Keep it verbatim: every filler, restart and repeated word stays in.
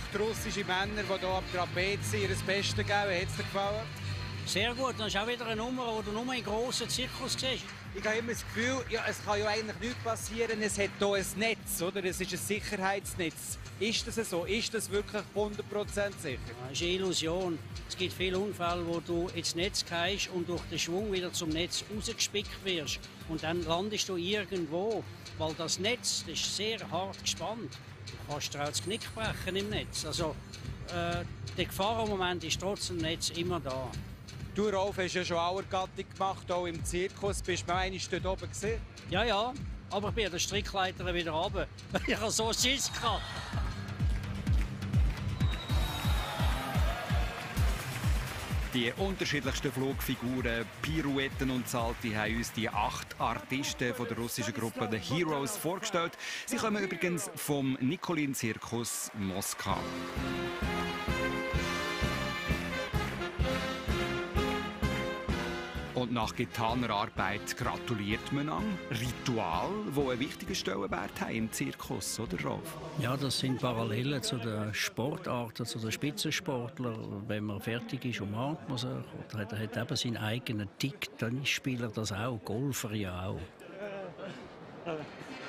acht russische Männer, die hier am Trapez ihr Bestes geben. Hat es dir gefallen? Sehr gut. Das ist auch wieder eine Nummer, die du nur in grossen Zirkus siehst. Ich habe immer das Gefühl, ja, es kann ja eigentlich nichts passieren. Es hat hier ein Netz, oder? Es ist ein Sicherheitsnetz. Ist das so? Ist das wirklich hundert Prozent sicher? Das ist eine Illusion. Es gibt viele Unfälle, wo du ins Netz gehst und durch den Schwung wieder zum Netz rausgespickt wirst. Und dann landest du irgendwo, weil das Netz das ist sehr hart gespannt. Du kannst dir auch das Knick brechen im Netz. Also, äh, der Gefahrenmoment ist trotz dem Netz immer da. Du, Rolf, hast ja schon Auergattung gemacht, auch im Zirkus. Bist du einmal dort oben gesehen? Ja, ja, aber ich bin an der Strickleiter wieder runter. Ich habe so Schiss gehabt. Die unterschiedlichsten Flugfiguren, Pirouetten und Salti haben uns die acht Artisten von der russischen Gruppe The Heroes vorgestellt. Sie kommen übrigens vom Nikolin-Zirkus Moskau. Und nach getaner Arbeit gratuliert man an. Ritual, wo einen wichtigen Stellenwert haben im Zirkus, oder Rolf? Ja, das sind Parallelen zu den Sportarten, zu den Spitzensportlern. Wenn man fertig ist, umarmt man sich. Oder hat, hat eben seinen eigenen Tick. Tennisspieler das auch, Golfer ja auch.